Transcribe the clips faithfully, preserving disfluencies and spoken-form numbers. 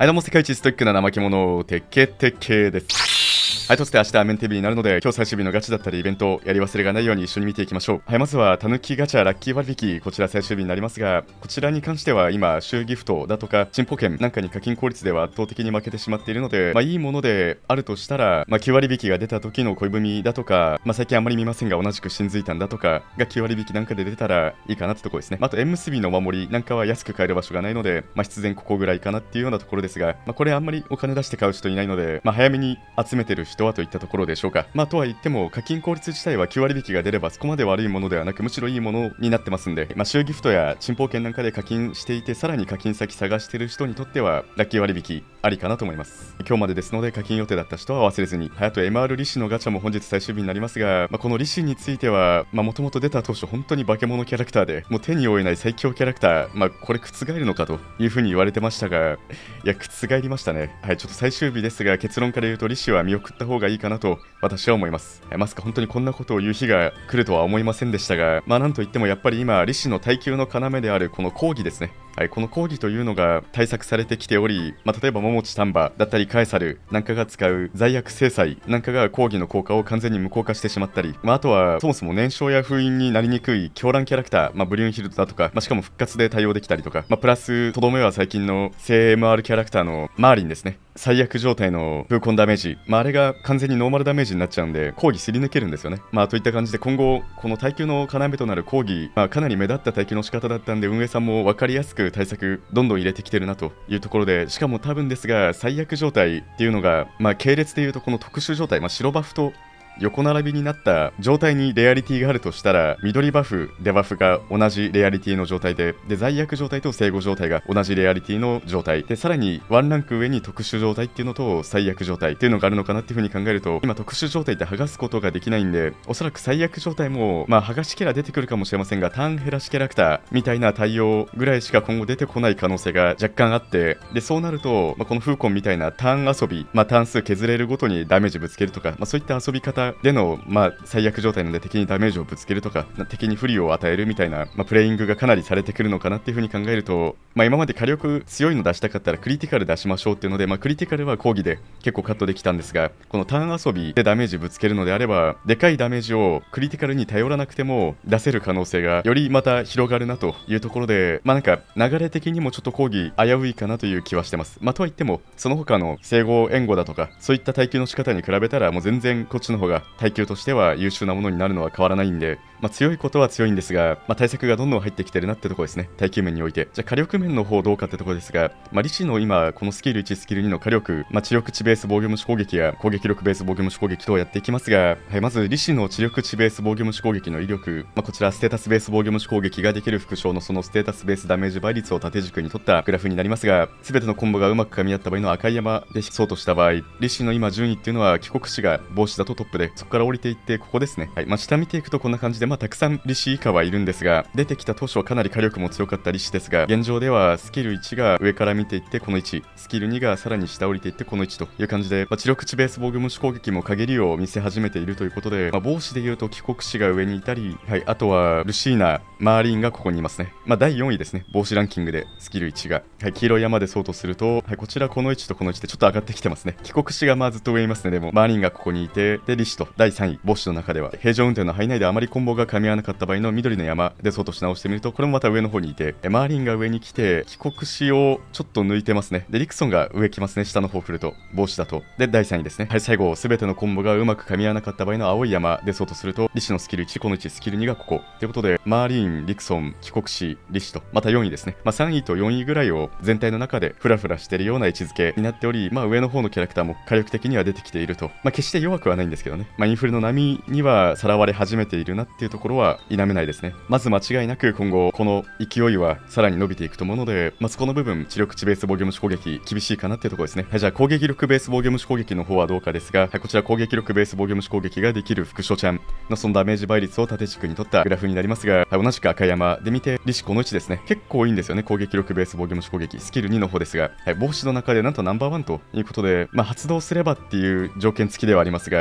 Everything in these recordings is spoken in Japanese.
はい、どうも、世界一ストイックな怠け者、てけてけです。はい、そして明日はメンテビになるので、今日最終日のガチだったりイベント、やり忘れがないように一緒に見ていきましょう。はい、まずは、たぬきガチャラッキー割引、こちら最終日になりますが、こちらに関しては今、週ギフトだとか、チンポ券なんかに課金効率では圧倒的に負けてしまっているので、まあいいものであるとしたら、まあきゅう割引が出た時の恋文だとか、まあ最近あんまり見ませんが、同じく神髄炭だとかがきゅう割引なんかで出たらいいかなってところですね。まあ、あと縁結びのお守りなんかは安く買える場所がないので、まあ必然ここぐらいかなっていうようなところですが、まあこれあんまりお金出して買う人いないので、まあ早めに集めてる人はといったところでしょうか。まあとは言っても課金効率自体はきゅう割引が出ればそこまで悪いものではなく、むしろいいものになってますんで、まあ週ギフトやチンポ券なんかで課金していて、さらに課金先探してる人にとってはラッキー割引ありかなと思います。今日までですので課金予定だった人は忘れずに。はい、あと エムアール 利子のガチャも本日最終日になりますが、まあ、この利子についてはもともと出た当初本当に化け物キャラクターでもう手に負えない最強キャラクター、まあこれ覆るのかというふうに言われてましたが、いや覆りましたね。はい、ちょっと最終日ですが結論から言うと利子は見送った方がいいかなと私は思います。まさか本当にこんなことを言う日が来るとは思いませんでしたが、まあなんといってもやっぱり今利子の耐久の要であるこの講義ですね。はい、この講義というのが対策されてきており、まあ、例えば桃地丹波だったりカエサルなんかが使う罪悪制裁なんかが講義の効果を完全に無効化してしまったり、まあ、あとはそもそも燃焼や封印になりにくい狂乱キャラクター、まあ、ブリュンヒルドだとか、まあ、しかも復活で対応できたりとか、まあ、プラスとどめは最近の聖 エムアール キャラクターのマーリンですね。最悪状態の風痕ダメージ、まあ、あれが完全にノーマルダメージになっちゃうんで講義すり抜けるんですよね。まあといった感じで今後この耐久の要となる講義、まあ、かなり目立った耐久の仕方だったんで、運営さんも分かりやすく対策どんどん入れてきてるなというところで、しかも多分ですが最悪状態っていうのが、まあ系列でいうとこの特殊状態、まあ、白バフと横並びになった状態にレアリティがあるとしたら、緑バフ、デバフが同じレアリティの状態で、で罪悪状態と正誤状態が同じレアリティの状態で、さらにワンランク上に特殊状態っていうのと最悪状態っていうのがあるのかなっていう風に考えると、今特殊状態って剥がすことができないんで、おそらく最悪状態もまあ剥がしキャラ出てくるかもしれませんが、ターン減らしキャラクターみたいな対応ぐらいしか今後出てこない可能性が若干あって、でそうなると、まあ、このフーコンみたいなターン遊び、まあターン数削れるごとにダメージぶつけるとか、まあ、そういった遊び方でのまあまあ、最悪状態なので敵にダメージをぶつけるとか敵に不利を与えるみたいな、まあ、プレイングがかなりされてくるのかなっていう風に考えると、まあ、今まで火力強いの出したかったらクリティカル出しましょうっていうので、まあ、クリティカルは講義で結構カットできたんですが、このターン遊びでダメージぶつけるのであればでかいダメージをクリティカルに頼らなくても出せる可能性がよりまた広がるなというところで、まあなんか流れ的にもちょっと講義危ういかなという気はしてます。まあとはいってもその他の整合援護だとかそういった耐久の仕方に比べたらもう全然こっちの方が耐久としては優秀なものになるのは変わらないんで、まあ、強いことは強いんですが、まあ、対策がどんどん入ってきてるなってところですね。耐久面において。じゃあ火力面の方どうかってところですが、まあ、利子の今このスキルいちスキルにの火力、まあ、知力値ベース防御無視攻撃や攻撃力ベース防御無視攻撃等をやっていきますが、はい、まず利子の知力値ベース防御無視攻撃の威力、まあ、こちらステータスベース防御無視攻撃ができる副将のそのステータスベースダメージ倍率を縦軸に取ったグラフになりますが、全てのコンボがうまく噛み合った場合の赤い山でそうとした場合、利子の今順位っていうのは帰国士が帽子だとトップで、そこから降りていってここですね。はい、まあ、下見ていくとこんな感じで、まあ、たくさん利子以下はいるんですが、出てきた当初はかなり火力も強かった利子ですが、現状ではスキルいちが上から見ていってこのいち、スキルにがさらに下降りていってこのいちという感じで、まあ、知力値ベース防御無視攻撃も陰りを見せ始めているということで、まあ、帽子でいうと帰国士が上にいたり、はい、あとはルシーナ、マーリンがここにいますね。まあ、だいよんいですね、帽子ランキングでスキルいちが、はい、黄色い山でそうとすると、はい、こちらこのいちとこのいちでちょっと上がってきてますね。帰国士がまあずっと上にいますね。でもマーリンがここにいて、で利子とだいさんい帽子の中では平常運転の範囲内であまりコンボが噛み合わなかった場合の緑の山でそうとし直してみると、これもまた上の方にいて、マーリンが上に来て帰国士をちょっと抜いてますね。でリクソンが上来ますね、下の方振ると帽子だと。でだいさんいですね。はい、最後全てのコンボがうまく噛み合わなかった場合の青い山でそうとすると、利子のスキルいち、このいち、スキルにがここということで、マーリン、リクソン、帰国士、利子とまたよんいですね。まあ、さんいとよんいぐらいを全体の中でフラフラしてるような位置づけになっており、まあ上の方のキャラクターも火力的には出てきていると、まあ決して弱くはないんですけどね。まあインフレの波にはさらわれ始めているなっていうところは否めないですね。まず間違いなく今後この勢いはさらに伸びていくと思うので、まあ、そこの部分知力値ベース防御無視攻撃厳しいかなっていうところですね。はい、じゃあ攻撃力ベース防御無視攻撃の方はどうかですが、はい、こちら攻撃力ベース防御無視攻撃ができる副将ちゃんのそのダメージ倍率を縦軸に取ったグラフになりますが、はい、同じく赤山で見て利子このいちですね。結構いいんですよね、攻撃力ベース防御無視攻撃スキルにの方ですが、はい、帽子の中でなんとナンバーワンということで、まあ、発動すればっていう条件付きではありますが、はい、も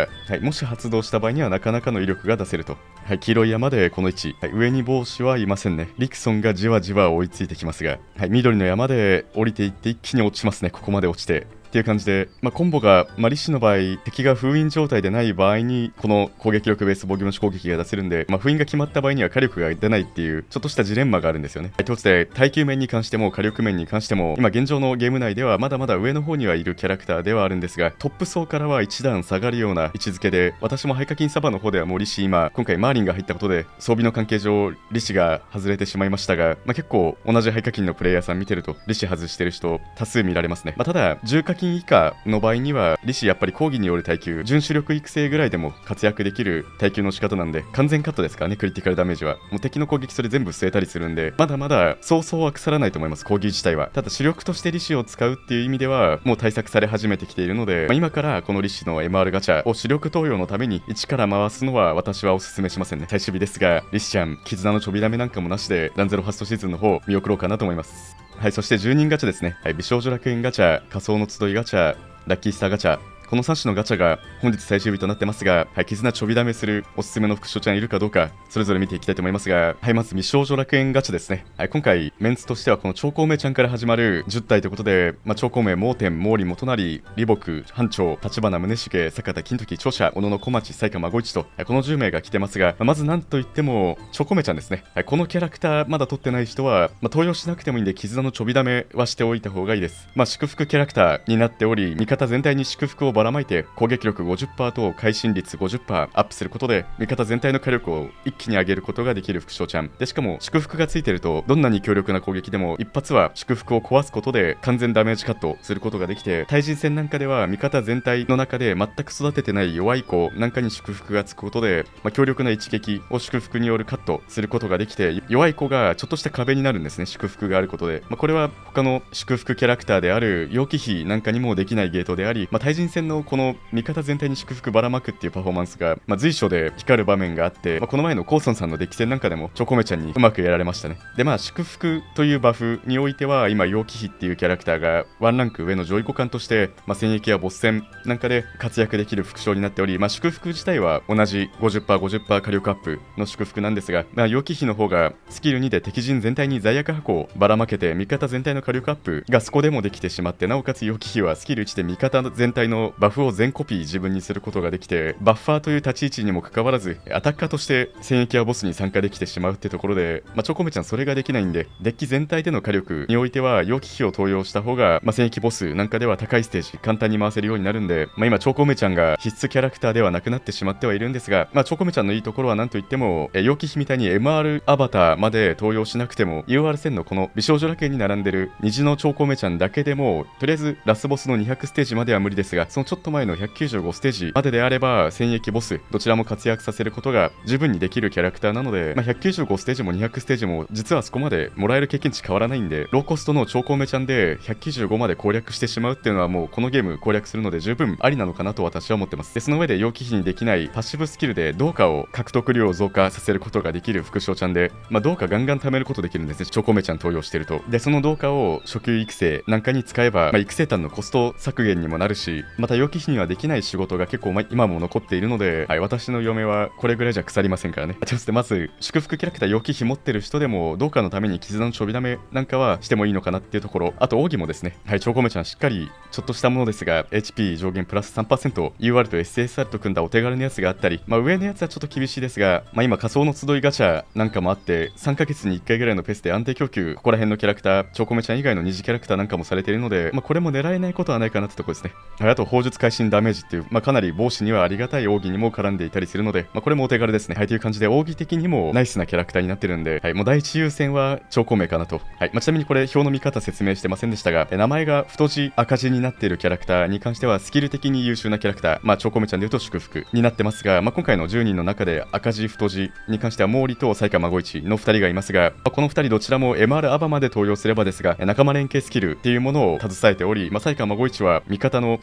もし発動した場合にはなかなかの威力が出せると。はい、黄色い山でこの位置、はい、上に帽子はいませんね。リクソンがじわじわ追いついてきますが、はい、緑の山で降りていって一気に落ちますね。ここまで落ちてっていう感じで、まあ、コンボが、まあ、リシの場合敵が封印状態でない場合にこの攻撃力ベース防御無視攻撃が出せるんで、まあ、封印が決まった場合には火力が出ないっていうちょっとしたジレンマがあるんですよね。ということで耐久面に関しても火力面に関しても今現状のゲーム内ではまだまだ上の方にはいるキャラクターではあるんですが、トップ層からは一段下がるような位置づけで、私もハイカキンサバの方ではもうリシ今今回マーリンが入ったことで装備の関係上リシが外れてしまいましたが、まあ、結構同じハイカキンのプレイヤーさん見てるとリシ外してる人多数見られますね。まあ、ただじゅう課金以下の場合にはリシやっぱり講義による耐久準主力育成ぐらいでも活躍できる耐久の仕方なんで、完全カットですからね。クリティカルダメージはもう敵の攻撃それ全部据えたりするんで、まだまだそうそうは腐らないと思います。講義自体はただ主力としてリシを使うっていう意味ではもう対策され始めてきているので、まあ、今からこのリシの エムアール ガチャを主力投与のために一から回すのは私はおすすめしませんね。最終日ですがリシちゃん絆のちょびダメなんかもなしでランゼロファストシーズンの方見送ろうかなと思います。はい、そしてじゅうにんガチャですね。はい、美少女楽園ガチャ、仮想の集いガチャ、ラッキースターガチャ、このさん種のガチャが本日最終日となってますが、はい、絆ちょびダメするおすすめの副所ちゃんいるかどうかそれぞれ見ていきたいと思いますが、はい、まず美少女楽園ガチャですね。はい、今回メンツとしてはこの超孔明ちゃんから始まるじゅったいということで、まあ、超孔明、盲点、毛利元就、李牧、班長、立花宗茂、坂田金時、長者、小野小町、西川孫一と、はい、このじゅうめいが来てますが、まあ、まずなんといっても超孔明ちゃんですね。はい、このキャラクターまだ取ってない人は、まあ、登用しなくてもいいんで絆のちょびダメはしておいた方がいいです。まあ、祝福キャラクターになっており、味方全体に祝福をばらまいて攻撃力 ごじゅっパーセント と会心率 ごじゅっパーセント アップすることで味方全体の火力を一気に上げることができる副将ちゃんで、しかも祝福がついてるとどんなに強力な攻撃でも一発は祝福を壊すことで完全ダメージカットすることができて、対人戦なんかでは味方全体の中で全く育ててない弱い子なんかに祝福がつくことで、まあ、強力な一撃を祝福によるカットすることができて、弱い子がちょっとした壁になるんですね。祝福があることで、まあ、これは他の祝福キャラクターである楊貴妃なんかにもできないゲートであり、まあ、対人戦のこの味方全体に祝福ばらまくっていうパフォーマンスが、まあ、随所で光る場面があって、まあ、この前のコーソンさんのデッキ戦なんかでもチョコメちゃんにうまくやられましたね。でまあ祝福というバフにおいては今楊貴妃っていうキャラクターがワンランク上の上位互換として、まあ、戦役やボス戦なんかで活躍できる副将になっており、まあ、祝福自体は同じ ごじゅっパーセントごじゅっパーセント 火力アップの祝福なんですが、まあ、楊貴妃の方がスキルにで敵陣全体に罪悪箱をばらまけて味方全体の火力アップがそこでもできてしまって、なおかつ楊貴妃はスキルいちで味方全体のバフを全コピー自分にすることができて、バッファーという立ち位置にもかかわらずアタッカーとして戦役やボスに参加できてしまうってところで、まあ、チョコメちゃんそれができないんで、デッキ全体での火力においては楊貴妃を登用した方が、まあ、戦役ボスなんかでは高いステージ簡単に回せるようになるんで、まあ、今チョコメちゃんが必須キャラクターではなくなってしまってはいるんですが、まあ、チョコメちゃんのいいところは何といっても楊貴妃みたいに エムアール アバターまで登用しなくても ユーアール 戦のこの美少女楽園に並んでる虹のチョコメちゃんだけでもとりあえずラスボスのにひゃくステージまでは無理ですが、そのちょっと前のひゃくきゅうじゅうごステージまでであれば戦役ボスどちらも活躍させることが十分にできるキャラクターなので、まあ、ひゃくきゅうじゅうごステージもにひゃくステージも実はそこまでもらえる経験値変わらないんで、ローコストの超コメちゃんでひゃくきゅうじゅうごまで攻略してしまうっていうのはもうこのゲーム攻略するので十分ありなのかなと私は思ってます。でその上で楊貴妃にできないパッシブスキルで銅貨を獲得量を増加させることができる副将ちゃんで、まあ、銅貨ガンガン貯めることできるんですね。超コメちゃん登用してると。でその銅貨を初級育成なんかに使えば、まあ、育成単のコスト削減にもなるし、また楊貴妃にはできない仕事が結構、ま、今も残っているので、はい、私の嫁はこれぐらいじゃ腐りませんからね。ちょっとまず祝福キャラクター楊貴妃持ってる人でも銅貨のために絆のちょびダメなんかはしてもいいのかなっていうところ、あと奥義もですね、はい、超コメちゃんしっかりちょっとしたものですが エイチピー 上限プラス さんパーセント ユーアール と エスエスアール と組んだお手軽なやつがあったり、まあ、上のやつはちょっと厳しいですが、まあ、今仮想の集いガチャなんかもあってさんかげつにいっかいぐらいのペースで安定供給、ここら辺のキャラクター超コメちゃん以外の二次キャラクターなんかもされているので、まあ、これも狙えないことはないかなってところですね。はい、あと砲術会心ダメージっていう、まあ、かなり防止にはありがたい奥義にも絡んでいたりするので、まあ、これもお手軽ですね。はい、という感じで奥義的にもナイスなキャラクターになってるんで、はい、もう第一優先は超コメかなと。はい、まあ、ちなみにこれ表の見方説明してませんでしたが、名前が太字赤字になっているキャラクターに関してはスキル的に優秀なキャラクター、まあ超コメちゃんでいうと祝福になってますが、まあ、今回のじゅうにんの中で赤字太字に関しては毛利と西川孫一のふたりがいますが、まあ、このふたりどちらも エムアール アバまで登用すればですが仲間連携スキルっていうものを携えており、まあ、西川孫一は味方の連携した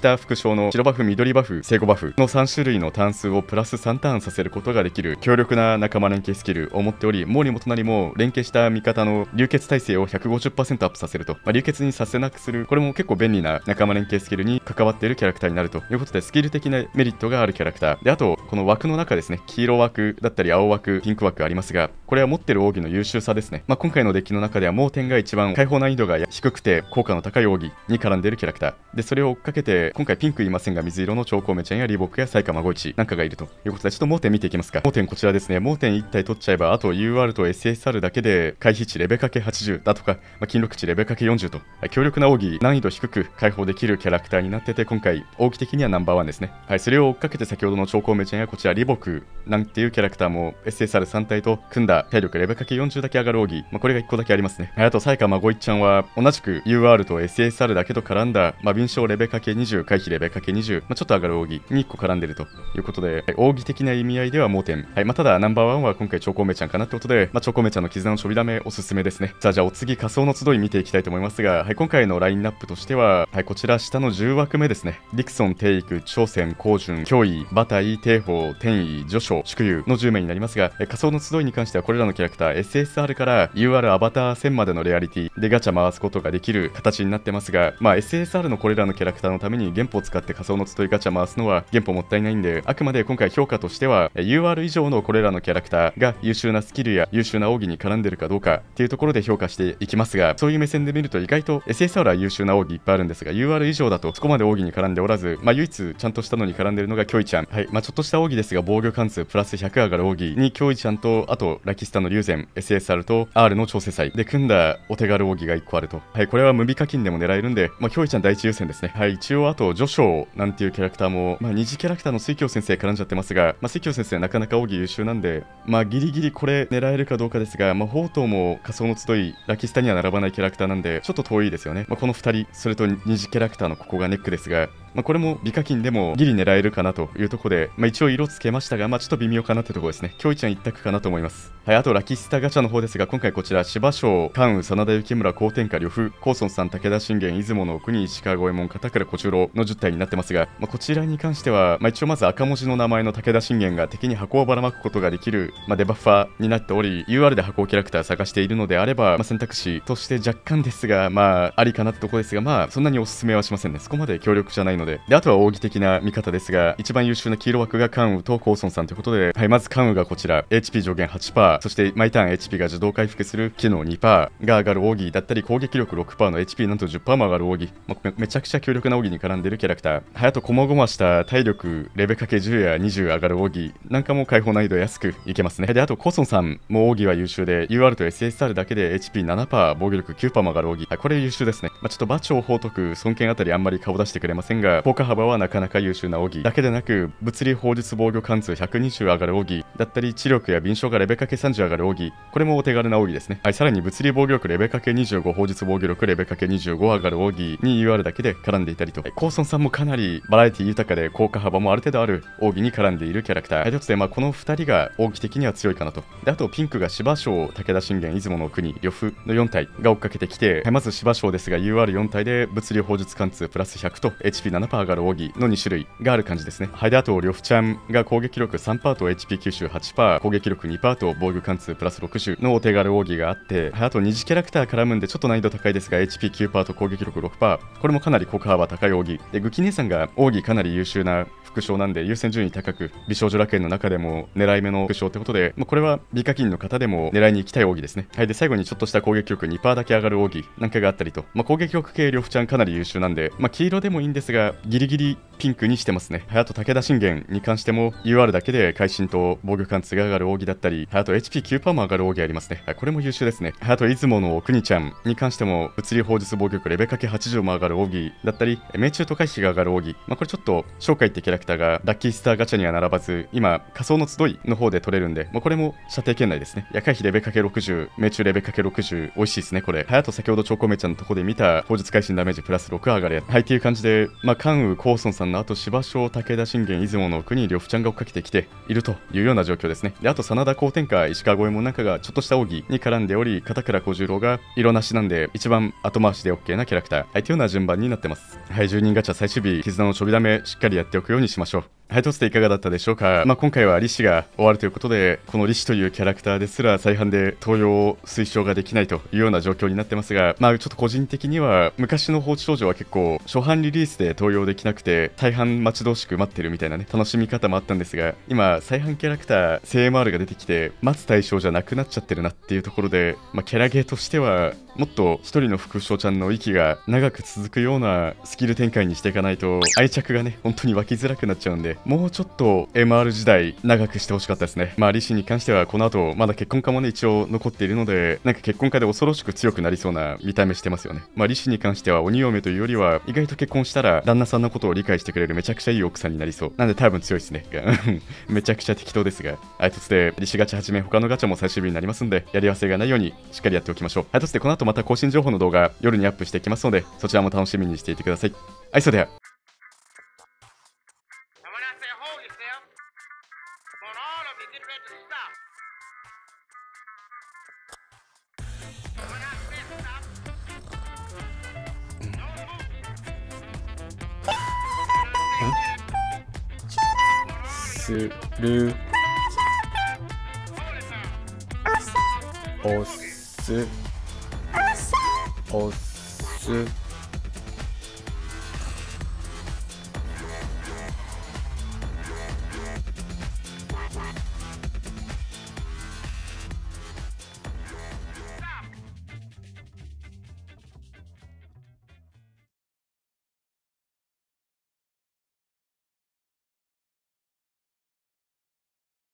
した副将の白バフ、緑バフ、正誤バフのさん種類のターン数をプラスさんターンさせることができる強力な仲間連携スキルを持っており、毛利も隣も連携した味方の流血耐性を ひゃくごじゅっパーセント アップさせると、まあ、流血にさせなくする、これも結構便利な仲間連携スキルに関わっているキャラクターになるということで、スキル的なメリットがあるキャラクターで、あとこの枠の中ですね、黄色枠だったり青枠、ピンク枠ありますが、これは持ってる奥義の優秀さですね。まあ、今回のデッキの中では盲点が一番解放難易度が低くて効果の高い奥義に絡んでいるキャラクターで、それを追っかけて今回ピンクいませんが水色の超コウメちゃんやリボックやサイカマゴイチなんかがいるということで、ちょっと盲点見ていきますか。盲点こちらですね。盲点いち体取っちゃえば、あと ユーアール と エスエスアール だけで回避値レベかけはちじゅうだとか、まあ、金力値レベかけよんじゅうと、はい、強力な奥義難易度低く解放できるキャラクターになってて、今回奥義的にはナンバーワンですね。はい、それを追っかけて先ほどの超コウメちゃんやこちらリボクなんていうキャラクターも エスエスアールさん 体と組んだ体力レベかけよんじゅうだけ上がる奥義、まあ、これがいっこだけありますね。はい、あとサイカマゴイちゃんは同じく ユーアール と エスエスアール だけと絡んだ、まあ、敏捷レベかけにじゅう、回避レベかけにじゅう、まあ、ちょっと上がる奥義にいっこ絡んでるということで、はい、奥義的な意味合いでは盲点。はい、まあ、ただナンバーワンは今回超コウメちゃんかなってことで、まあ、超コウメちゃんの絆のちょびだめおすすめですね。さあ、じゃあお次仮想の集い見ていきたいと思いますが、はい、今回のラインナップとしては、はい、こちら下のじゅう枠目ですね。ディクソン、テイク、朝鮮、高順、脅威、馬体、帝宝、天意、序章、祝友のじゅうめいになりますが、仮想の集いに関してはこれらのキャラクター エスエスアール から ユーアール アバターせんまでのレアリティでガチャ回すことができる形になってますが、まあ、エスエスアール のこれらのキャラクターのために原本を使って仮想の集いガチャ回すのは原本もったいないんで、あくまで今回評価としては ユーアール 以上のこれらのキャラクターが優秀なスキルや優秀な奥義に絡んでるかどうかっていうところで評価していきますが、そういう目線で見ると意外と エスエスアール は優秀な奥義いっぱいあるんですが、 ユーアール 以上だとそこまで奥義に絡んでおらず、まあ、唯一ちゃんとしたのに絡んでるのがキョイちゃん。はい、まあ、ちょっとした奥義ですが防御貫通プラスひゃく上がる奥義にキョイちゃんと、あとラキスタの龍禅 エスエスアール と アール の調整祭で組んだお手軽奥義がいっこあると。はい、これは無美課金でも狙えるんで、まあ、キョイちゃん第一優先ですね。はい、一応あと序章なんていうキャラクターも、まあ、二次キャラクターの水京先生絡んじゃってますが、まあ、水京先生なかなか奥義優秀なんで、まあギリギリこれ狙えるかどうかですが、まあ、宝刀も仮想の集いラキスタには並ばないキャラクターなんでちょっと遠いですよね。まあ、このふたり、それと二次キャラクターのここがネックですが、まあ、これも美課金でもギリ狙えるかなというところで、まあ、一応色つけましたが、まあ、ちょっと微妙かなってところですね。キョイちゃん一択かなと思います。はい、あとラキスタガチャの方ですが、今回こちら芝生、関羽、真田幸村、高天下、呂布、高尊さん、武田信玄、出雲の国、石川五右衛門、片倉小十郎のじゅったいになってますが、まあ、こちらに関しては、まあ、一応まず赤文字の名前の武田信玄が敵に箱をばらまくことができる、まあ、デバッファーになっており、 ユーアール で箱キャラクター探しているのであれば、まあ、選択肢として若干ですが、まあありかなってところですが、まあそんなにおすすめはしませんね。そこまで強力じゃないので。で、あとは奥義的な見方ですが、一番優秀な黄色枠が関羽とコウソンさんということで、はい、まず関羽がこちら エイチピー 上限 はちパーセント、そして毎ターン エイチピー が自動回復する機能 にパーセント が上がる奥義だったり、攻撃力 ろくパーセント の エイチピー なんと じゅっパーセント も上がる奥義、まあ、め, めちゃくちゃ強力な奥義に絡んでいるキャラクター。はい、あとこまごました体力レベかけじゅうやにじゅう上がる奥義なんかも解放難易度安くいけますね。で、あとコウソンさんも奥義は優秀で、 ユーアール と エスエスアール だけで エイチピーななパーセント、防御力 きゅうパーセント も上がる奥義、はい、これ優秀ですね。まあ、ちょっと馬長、宝徳、尊剣あたりあんまり顔出してくれませんが、効果幅はなかなか優秀な奥義だけでなく、物理法術防御貫通ひゃくにじゅう上がる奥義だったり、知力や敏捷がレベかけさんじゅう上がる奥義、これもお手軽な奥義ですね。はい、さらに物理防御力レベかけにじゅうご、法術防御力レベかけにじゅうご上がる奥義に ユーアール だけで絡んでいたりと、コウソンさんもかなりバラエティ豊かで効果幅もある程度ある奥義に絡んでいるキャラクター。はい、ということで、まあ、このふたりが奥義的には強いかなと。で、あとピンクが芝生、武田信玄、出雲の国、呂布のよん体が追っかけてきて、はい、まず芝生ですが ユーアールよん 体で物理法術貫通プラスひゃくと エイチピーななパーセント 上がる奥義のに種類がある感じですね。はい、で、あと呂布ちゃんが攻撃力 さんパーセント と エイチピーきゅうじゅうはちパーセント、攻撃力 にパーセント と防御貫通プラスろくじゅうのお手軽奥義があって、はい、あと二次キャラクター絡むんでちょっと難易度高いですが エイチピーきゅうパーセント と攻撃力 ろくパーセント、これもかなり効果幅高い奥義で、グキ姉さんが奥義かなり優秀な副将なんで優先順位高く、美少女楽園の中でも狙い目の副将ってことで、まあ、これは美課金の方でも狙いに行きたい奥義ですね。はい、で最後にちょっとした攻撃力 にパーセント だけ上がる奥義なんかがあったりと、まあ、攻撃力系呂布ちゃんかなり優秀なんで、まあ、黄色でもいいんですがギリギリピンクにしてますね。はい、あと武田信玄に関しても ユーアール だけで会心と防御貫通が上がる奥義だったり、はい、あと エイチピーきゅうパーセント も上がる奥義ありますね。はい、これも優秀ですね。はい、あと出雲の国ちゃんに関しても物理法術防御力レベかけはちじゅうも上がる奥義だったり、命中と回避が上がる奥義、まあ、これちょっと紹介ってキャラクターがラッキースターガチャには並ばず今仮想の集いの方で取れるんで、まあ、これも射程圏内ですね。夜回避レベかけろくじゅう、命中レベかけろくじゅう美味しいですねこれ。はい、あと先ほどチョコメちゃんのとこで見た砲術会心ダメージプラスろく上がるやつ、はい、っていう感じで、まあ、関羽、コウソンさんのあと芝生、武田信玄、出雲の国、呂布ちゃんが追っかけてきているというような状況ですね。で、あと真田高天下、石川五右衛門なんかがちょっとした奥義に絡んでおり、片倉小十郎が色なしなんで一番後回しで OK なキャラクター、はい、というような順番になってます。 はい、じゅうにんガチャ最終日、絆のちょびだめしっかりやっておくようにしましょう。はい、としていかがだったでしょうか。まあ、今回はリシが終わるということで、このリシというキャラクターですら再販で登用を推奨ができないというような状況になってますが、まあちょっと個人的には昔の放置少女は結構初版リリースで登用できなくて大半待ち遠しく待ってるみたいなね楽しみ方もあったんですが、今再販キャラクター セーエムアール が出てきて待つ対象じゃなくなっちゃってるなっていうところで、まあ、キャラゲーとしてはもっと一人の副将ちゃんの息が長く続くようなスキル展開にしていかないと愛着がね本当に湧きづらくなっちゃうんで、もうちょっと エムアール 時代長くしてほしかったですね。まあリシに関してはこの後まだ結婚化もね一応残っているので、なんか結婚化で恐ろしく強くなりそうな見た目してますよね。まあリシに関しては鬼嫁というよりは意外と結婚したら旦那さんのことを理解してくれるめちゃくちゃいい奥さんになりそう。なんで多分強いですね。めちゃくちゃ適当ですが、はい、としてリシガチャはじめ他のガチャも最終日になりますんで、やり忘れがないようにしっかりやっておきましょう。はい、としてこの後また更新情報の動画夜にアップしていきますので、そちらも楽しみにしていてください。はい、それでは。 するおすおす